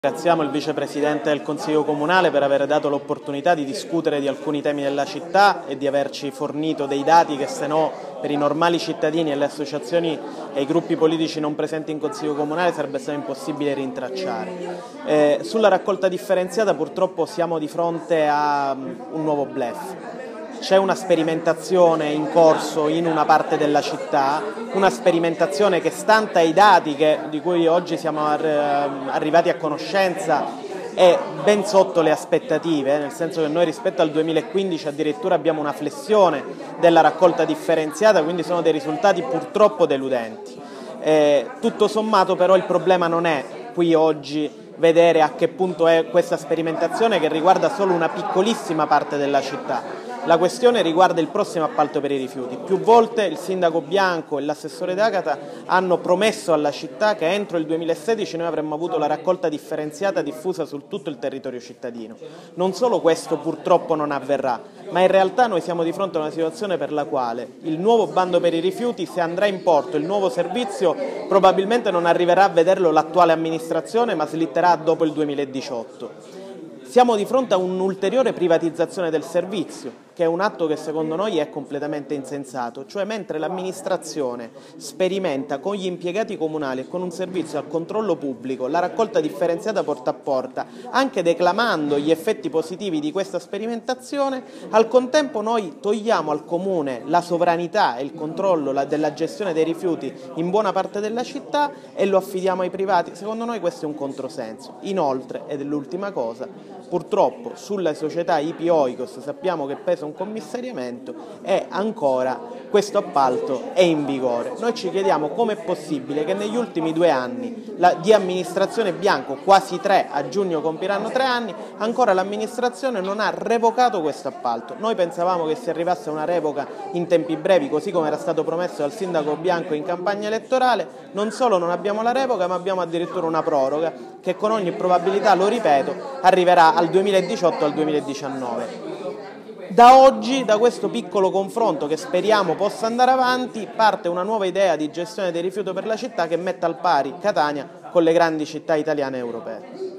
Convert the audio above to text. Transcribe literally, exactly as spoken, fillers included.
Ringraziamo il vicepresidente del Consiglio Comunale per aver dato l'opportunità di discutere di alcuni temi della città e di averci fornito dei dati che se no per i normali cittadini e le associazioni e i gruppi politici non presenti in Consiglio Comunale sarebbe stato impossibile rintracciare. Eh, sulla raccolta differenziata purtroppo siamo di fronte a un nuovo bluff. C'è una sperimentazione in corso in una parte della città, una sperimentazione che stante ai dati che, di cui oggi siamo arrivati a conoscenza è ben sotto le aspettative, nel senso che noi rispetto al duemilaquindici addirittura abbiamo una flessione della raccolta differenziata, quindi sono dei risultati purtroppo deludenti. Eh, tutto sommato però il problema non è qui oggi vedere a che punto è questa sperimentazione che riguarda solo una piccolissima parte della città. La questione riguarda il prossimo appalto per i rifiuti. Più volte il sindaco Bianco e l'assessore D'Agata hanno promesso alla città che entro il duemilasedici noi avremmo avuto la raccolta differenziata diffusa su tutto il territorio cittadino. Non solo questo purtroppo non avverrà, ma in realtà noi siamo di fronte a una situazione per la quale il nuovo bando per i rifiuti, se andrà in porto il nuovo servizio, probabilmente non arriverà a vederlo l'attuale amministrazione, ma slitterà dopo il duemiladiciotto. Siamo di fronte a un'ulteriore privatizzazione del servizio, che è un atto che secondo noi è completamente insensato, cioè mentre l'amministrazione sperimenta con gli impiegati comunali e con un servizio al controllo pubblico la raccolta differenziata porta a porta, anche declamando gli effetti positivi di questa sperimentazione, al contempo noi togliamo al comune la sovranità e il controllo della gestione dei rifiuti in buona parte della città e lo affidiamo ai privati. Secondo noi questo è un controsenso. Inoltre, ed è l'ultima cosa, purtroppo sulle società I P Oikos sappiamo che pesa un commissariamento e ancora questo appalto è in vigore. Noi ci chiediamo come è possibile che negli ultimi due anni la, di amministrazione Bianco, quasi tre, a giugno compiranno tre anni, ancora l'amministrazione non ha revocato questo appalto. Noi pensavamo che si arrivasse a una revoca in tempi brevi, così come era stato promesso dal sindaco Bianco in campagna elettorale. Non solo non abbiamo la revoca, ma abbiamo addirittura una proroga che con ogni probabilità, lo ripeto, arriverà al duemiladiciotto al duemiladiciannove. Da oggi, da questo piccolo confronto che speriamo possa andare avanti, parte una nuova idea di gestione dei rifiuti per la città che metta al pari Catania con le grandi città italiane e europee.